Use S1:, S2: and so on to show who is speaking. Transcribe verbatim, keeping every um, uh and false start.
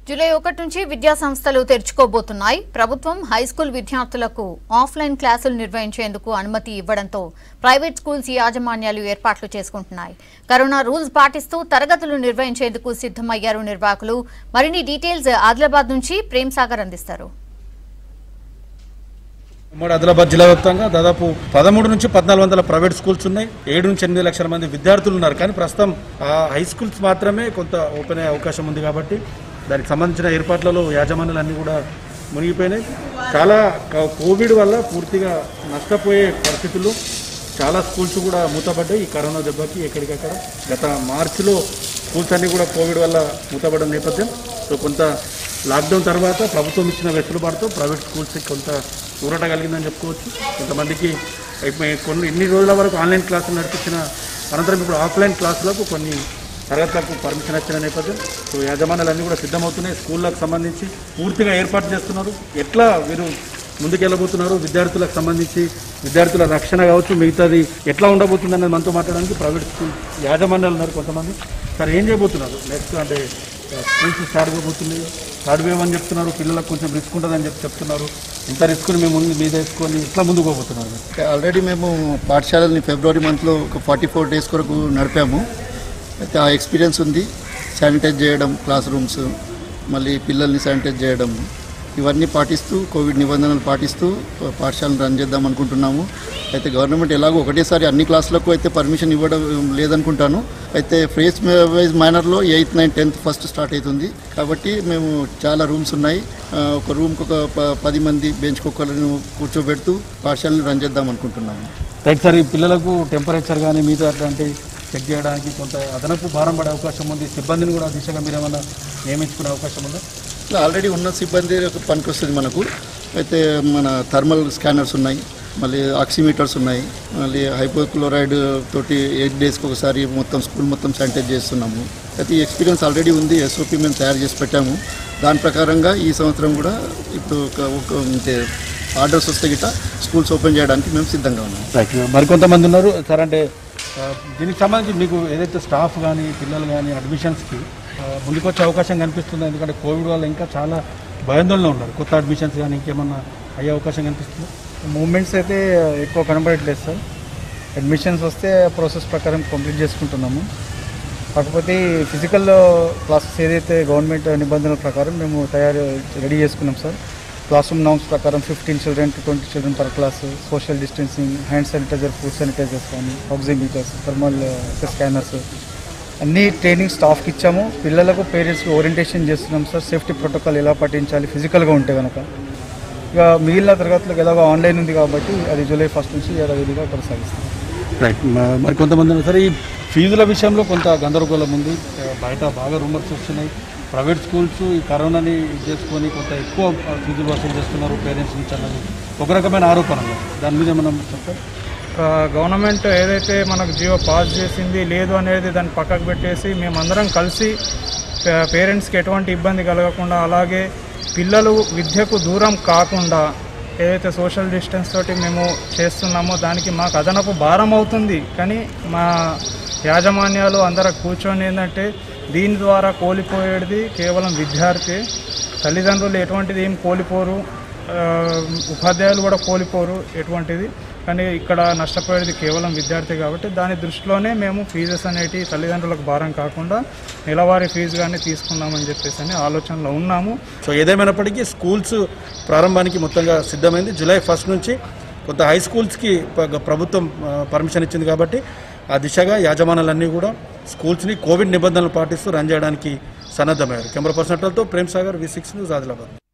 S1: July ఒకటి నుంచి విద్యా సంస్థలు తెరుచుకోబోతున్నాయి. ప్రభుత్వం హై స్కూల్ విద్యార్థులకు ఆఫ్లైన్ క్లాసులు నిర్వహించేందుకు అనుమతి ఇవ్వడంతో ప్రైవేట్ స్కూల్స్ యాజమాన్యాలు ఏర్పాట్లు చేసుకుంటున్నాయి. కరోనా రూల్స్ పాటిస్తూ తరగతులు నిర్వహించేందుకు సిద్ధమయ్యారు నిర్వాహకులు. మరిన్ని డీటెయిల్స్ ఆదిలాబాద్ నుంచి ప్రేమ్ సాగర్ అందిస్తారు.
S2: ఉమ్మడి ఆదిలాబాద్ జిల్లా వ్యాప్తంగా దాదాపు పదమూడు నుంచి పద్నాలుగు వందల ప్రైవేట్ స్కూల్స్ ఉన్నాయి. ఏడు నుంచి ఎనిమిది లక్షల మంది విద్యార్థులు ఉన్నారు. కానీ ప్రస్తుతం ఆ హై స్కూల్స్ మాత్రమే కొంత ఓపెన్ అయ్యే అవకాశం ఉంది. కాబట్టి దానికి సంబంధించిన ఏర్పాట్లలో యాజమాన్యాలు అన్నీ కూడా మునిగిపోయినాయి. చాలా కోవిడ్ వల్ల పూర్తిగా నష్టపోయే పరిస్థితులు, చాలా స్కూల్స్ కూడా మూతపడ్డాయి. ఈ కరోనా దెబ్బకి ఎక్కడికక్కడ గత మార్చిలో స్కూల్స్ అన్నీ కూడా కోవిడ్ వల్ల మూతపడ్డ నేపథ్యం. సో కొంత లాక్డౌన్ తర్వాత ప్రభుత్వం ఇచ్చిన వెసులుబాటుతో ప్రైవేట్ స్కూల్స్కి కొంత ఊరట కలిగిందని చెప్పుకోవచ్చు. కొంతమందికి కొన్ని ఇన్ని రోజుల వరకు ఆన్లైన్ క్లాసులు నడిపించిన అనంతరం ఇప్పుడు ఆఫ్లైన్ క్లాసులకు కొన్ని తరగతులకు పర్మిషన్ వచ్చిన నేపథ్యం. సో యాజమాన్యాలన్నీ కూడా సిద్ధమవుతున్నాయి. స్కూళ్ళకు సంబంధించి పూర్తిగా ఏర్పాటు చేస్తున్నారు. ఎట్లా వీరు ముందుకెళ్ళబోతున్నారు, విద్యార్థులకు సంబంధించి విద్యార్థుల రక్షణ కావచ్చు, మిగతాది ఎట్లా ఉండబోతుందనేది మనతో మాట్లాడడానికి ప్రైవేట్ స్కూల్ యాజమాన్యాలు ఉన్నారు కొంతమంది. సార్, ఏం చేయబోతున్నారు నెక్స్ట్? అంటే స్కూల్స్ స్టార్ట్ చేయబోతుంది, థర్డ్ వేవ్ అని చెప్తున్నారు. పిల్లలకు కొంచెం రిస్క్ ఉంటుందని చెప్పి చెప్తున్నారు. ఇంత రిస్క్ని మేము ముందు మీద వేసుకొని ఇట్లా ముందుకు పోబోతున్నారు.
S3: ఆల్రెడీ మేము పాఠశాలని ఫిబ్రవరి మంత్లో ఒక ఫార్టీ ఫోర్ డేస్ కొరకు నడిపాము. అయితే ఆ ఎక్స్పీరియన్స్ ఉంది. శానిటైజ్ చేయడం, క్లాస్ రూమ్స్, మళ్ళీ పిల్లల్ని శానిటైజ్ చేయడం, ఇవన్నీ పాటిస్తూ కోవిడ్ నిబంధనలు పాటిస్తూ పాఠశాలను రన్ చేద్దాం అనుకుంటున్నాము. అయితే గవర్నమెంట్ ఎలాగో ఒకటేసారి అన్ని క్లాసులకు అయితే పర్మిషన్ ఇవ్వడం లేదనుకుంటాను. అయితే ఫేస్ వైజ్ మేనర్లో eighth ninth tenth first start అవుతుంది. కాబట్టి మేము చాలా రూమ్స్ ఉన్నాయి. ఒక రూమ్కి ఒక పది మంది బెంచ్ కుక్కలను కూర్చోబెడుతూ పాఠశాలను రన్ చేద్దాం అనుకుంటున్నాము.
S2: రైట్ సార్, ఈ పిల్లలకు టెంపరేచర్ కానీ మిగతా అట్లాంటి చెక్ చేయడానికి కొంత అదనపు భారం పడే అవకాశం ఉంది. సిబ్బందిని కూడా దిశగా మీరు ఏమైనా నియమించుకునే అవకాశం ఉందా?
S3: ఆల్రెడీ ఉన్న సిబ్బంది పనికి వస్తుంది మనకు. అయితే మన థర్మల్ స్కానర్స్ ఉన్నాయి, మళ్ళీ ఆక్సిమీటర్స్ ఉన్నాయి, మళ్ళీ హైపోక్లోరైడ్ తోటి ఎయిట్ డేస్కి ఒకసారి మొత్తం స్కూల్ మొత్తం శానిటైజ్ చేస్తున్నాము. అయితే ఈ ఎక్స్పీరియన్స్ ఆల్రెడీ ఉంది. ఎస్ఓపి మేము తయారు చేసి పెట్టాము. దాని ప్రకారంగా ఈ సంవత్సరం కూడా ఇప్పుడు ఒక అంటే ఆర్డర్స్ వస్తే గిట్ట స్కూల్స్ ఓపెన్ చేయడానికి మేము సిద్ధంగా ఉన్నాము.
S2: మరికొంతమంది ఉన్నారు సార్. అంటే దీనికి సంబంధించి మీకు ఏదైతే స్టాఫ్ కానీ పిల్లలు కానీ అడ్మిషన్స్కి ముందుకొచ్చే అవకాశం కనిపిస్తుంది? ఎందుకంటే కోవిడ్ వల్ల ఇంకా చాలా భయాందోళన ఉన్నారు. కొత్త అడ్మిషన్స్ కానీ ఇంకేమన్నా అయ్యే అవకాశం కనిపిస్తుంది?
S4: మూవ్మెంట్స్ అయితే ఎక్కువ కనబడట్లేదు సార్. అడ్మిషన్స్ వస్తే ప్రాసెస్ ప్రకారం కంప్లీట్ చేసుకుంటున్నాము. కాకపోతే ఫిజికల్ క్లాసెస్ ఏదైతే గవర్నమెంట్ నిబంధనల ప్రకారం మేము తయారు రెడీ చేసుకున్నాం సార్. క్లాస్ రూమ్ నామ్స్ ప్రకారం fifteen children to twenty children per class, social distancing, hand sanitizer, food sanitizers కానీ, ఆక్సిమీటర్స్, థర్మల్ స్కానర్స్ అన్నీ ట్రైనింగ్ స్టాఫ్కి ఇచ్చాము. పిల్లలకు పేరెంట్స్కి ఓరియంటేషన్ చేస్తున్నాం సార్. సేఫ్టీ ప్రోటోకాల్ ఎలా పాటించాలి ఫిజికల్గా ఉంటే కనుక. ఇక మిగిలిన తరగతులకు ఎలాగో ఆన్లైన్ ఉంది కాబట్టి అది జూలై ఫస్ట్ నుంచి యథావిధిగా కొనసాగిస్తాం.
S2: రైట్. మరి కొంతమంది సరే ఈ ఫీజుల విషయంలో కొంత గందరగోళం ఉంది. బయట బాగా రూమర్స్ వస్తున్నాయి. ప్రైవేట్ స్కూల్స్ ఈ కరోనాని చేసుకొని కొంత ఎక్కువ ఫీజులు వసూలు చేస్తున్నారు పేరెంట్స్ నుంచి అన్నది ఒక రకమైన ఆరోపణ. దాని మీద మనం చెప్తాం.
S4: గవర్నమెంట్ ఏదైతే మనకు జియో పాస్ చేసింది లేదు అనేది దాన్ని పక్కకు పెట్టేసి మేమందరం కలిసి పేరెంట్స్కి ఎటువంటి ఇబ్బంది కలగకుండా, అలాగే పిల్లలు విద్యకు దూరం కాకుండా ఏదైతే సోషల్ డిస్టెన్స్ తోటి మేము చేస్తున్నామో దానికి మాకు అదనపు భారం అవుతుంది. కానీ మా యాజమాన్యాలు అందరూ కూర్చొని ఏంటంటే దీని ద్వారా కోల్పోయేది కేవలం విద్యార్థి. తల్లిదండ్రులు ఎటువంటిది ఏం కోల్పోరు, ఉపాధ్యాయులు కూడా కోల్పోరు ఎటువంటిది. కానీ ఇక్కడ నష్టపోయేది కేవలం విద్యార్థి. కాబట్టి దాని దృష్టిలోనే మేము ఫీజెస్ అనేవి తల్లిదండ్రులకు భారం కాకుండా నెలవారీ ఫీజు కానీ తీసుకుందామని చెప్పేసి అని ఆలోచనలో ఉన్నాము.
S2: సో ఏదేమైనప్పటికీ స్కూల్స్ ప్రారంభానికి మొత్తంగా సిద్ధమైంది. జూలై ఫస్ట్ నుంచి కొంత హై స్కూల్స్కి ప్రభుత్వం పర్మిషన్ ఇచ్చింది. కాబట్టి ఆ దిశగా యాజమాన్యాలన్నీ కూడా స్కూల్స్ని కోవిడ్ నిబంధనలు పాటిస్తూ రన్ చేయడానికి సన్నద్ధమయ్యారు. కెమెరా పర్సన్ తో Prem Sagar, V six news, Adilabad.